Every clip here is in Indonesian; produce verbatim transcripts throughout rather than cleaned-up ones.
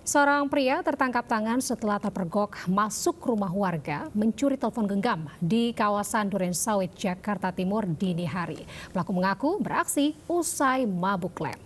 Seorang pria tertangkap tangan setelah terpergok masuk rumah warga mencuri telepon genggam di kawasan Durensawit, Jakarta Timur dini hari. Pelaku mengaku beraksi usai mabuk lem.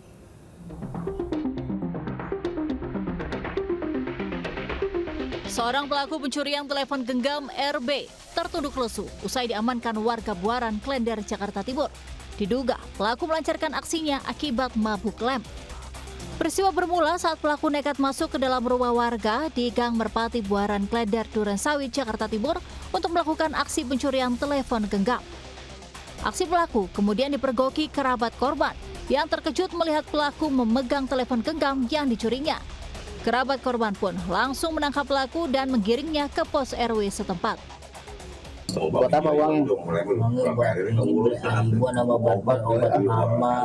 Seorang pelaku pencurian telepon genggam R B tertunduk lesu usai diamankan warga Buaran, Klender, Jakarta Timur. Diduga pelaku melancarkan aksinya akibat mabuk lem. Peristiwa bermula saat pelaku nekat masuk ke dalam rumah warga di Gang Merpati, Buaran, Klender, Durensawit, Jakarta Timur untuk melakukan aksi pencurian telepon genggam. Aksi pelaku kemudian dipergoki kerabat korban yang terkejut melihat pelaku memegang telepon genggam yang dicurinya. Kerabat korban pun langsung menangkap pelaku dan menggiringnya ke pos R W setempat. Buat apa uangnya? Uangnya buat ribuan sama obat obat mama,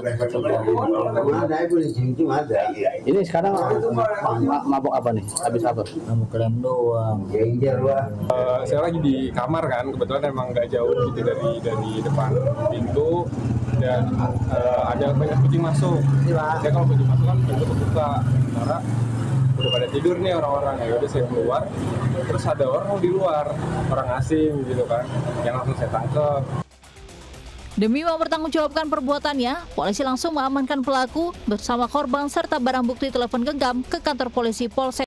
Ini sekarang mabok apa nih? Habis apa? mabuk lem doang. Uh, saya lagi di kamar kan, kebetulan emang nggak jauh gitu dari dari depan pintu dan uh, ada banyak kucing masuk. Saya kalau kucing masuk kan pintu kebuka, sementara udah pada tidur nih orang-orang, ya udah saya keluar, terus ada orang di luar, orang asing gitu kan, yang langsung saya tangkap. Demi mempertanggungjawabkan perbuatannya, polisi langsung mengamankan pelaku bersama korban serta barang bukti telepon genggam ke kantor polisi Polsek